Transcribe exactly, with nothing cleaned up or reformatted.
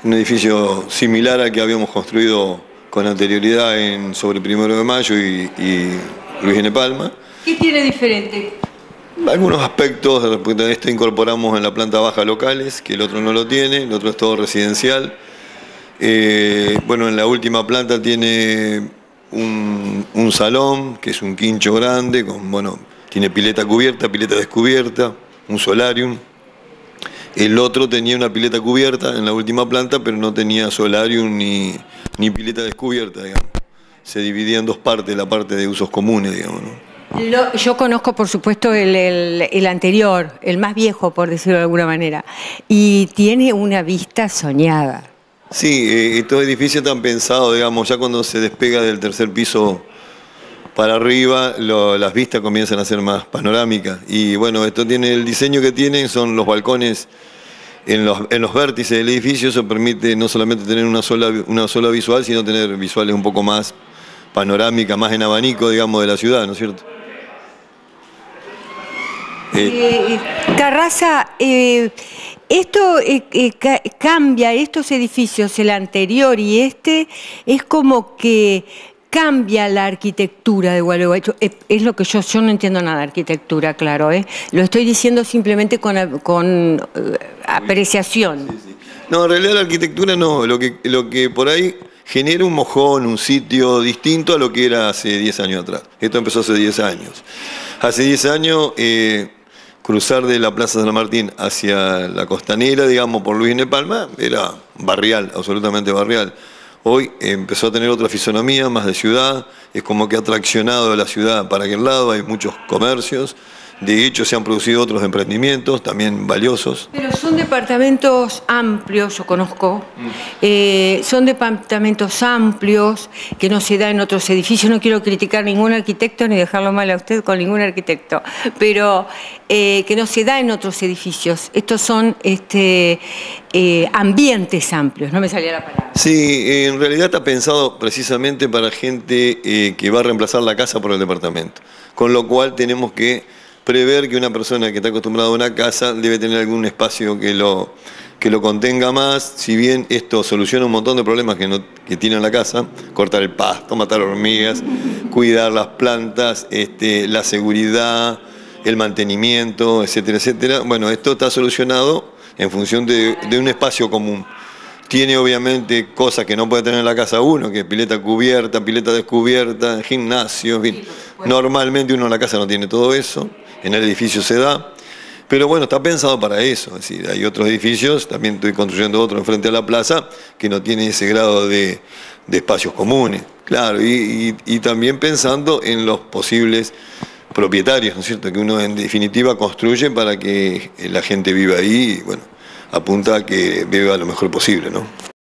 un edificio similar al que habíamos construido con anterioridad en, sobre Primero de Mayo y, y Luis N. Palma. ¿Qué tiene diferente? Algunos aspectos, respecto a esto incorporamos en la planta baja locales, que el otro no lo tiene, el otro es todo residencial. Eh, bueno, en la última planta tiene un, un salón, que es un quincho grande, con, bueno, tiene pileta cubierta, pileta descubierta, un solarium. El otro tenía una pileta cubierta en la última planta, pero no tenía solarium ni, ni pileta descubierta, digamos. Se dividía en dos partes, la parte de usos comunes, digamos, ¿no? Lo, yo conozco, por supuesto, el, el, el anterior, el más viejo, por decirlo de alguna manera, y tiene una vista soñada. Sí, eh, estos edificios están pensados, digamos, ya cuando se despega del tercer piso para arriba, lo, las vistas comienzan a ser más panorámicas. Y bueno, esto tiene el diseño que tienen, son los balcones en los, en los vértices del edificio. Eso permite no solamente tener una sola, una sola visual, sino tener visuales un poco más panorámicas, más en abanico, digamos, de la ciudad, ¿no es cierto? Eh, Carrasa, eh, esto eh, eh, ca cambia, estos edificios, el anterior y este, es como que cambia la arquitectura de Gualeguaychú. Es, es lo que yo, yo no entiendo nada de arquitectura, claro, ¿eh? Lo estoy diciendo simplemente con, con uh, apreciación. Sí, sí. No, en realidad la arquitectura no, lo que, lo que por ahí genera un mojón, un sitio distinto a lo que era hace diez años atrás. Esto empezó hace diez años. Hace diez años... Eh, cruzar de la Plaza San Martín hacia la costanera, digamos, por Luis N. Palma, era barrial, absolutamente barrial. Hoy empezó a tener otra fisonomía, más de ciudad, es como que ha traccionado la ciudad para aquel lado, hay muchos comercios, de hecho se han producido otros emprendimientos, también valiosos. Pero son departamentos amplios, yo conozco, mm. eh, son departamentos amplios que no se da en otros edificios. No quiero criticar a ningún arquitecto ni dejarlo mal a usted con ningún arquitecto, pero eh, que no se da en otros edificios. Estos son este, eh, ambientes amplios, no me salía la palabra. Sí, eh, en realidad está pensado precisamente para gente eh, que va a reemplazar la casa por el departamento, con lo cual tenemos que prever que una persona que está acostumbrada a una casa debe tener algún espacio que lo, que lo contenga más. Si bien esto soluciona un montón de problemas que, no, que tiene la casa, cortar el pasto, matar hormigas, cuidar las plantas, este, la seguridad, el mantenimiento, etcétera, etcétera. Bueno, esto está solucionado en función de, de un espacio común. Tiene obviamente cosas que no puede tener en la casa uno, que es pileta cubierta, pileta descubierta, gimnasio, en fin. Normalmente uno en la casa no tiene todo eso, en el edificio se da, pero bueno, está pensado para eso. Es decir, hay otros edificios, también estoy construyendo otro enfrente a la plaza, que no tiene ese grado de, de espacios comunes. Claro, y, y, y también pensando en los posibles propietarios, ¿no es cierto? Que uno en definitiva construye para que la gente viva ahí y bueno, apunta a que viva lo mejor posible, ¿no?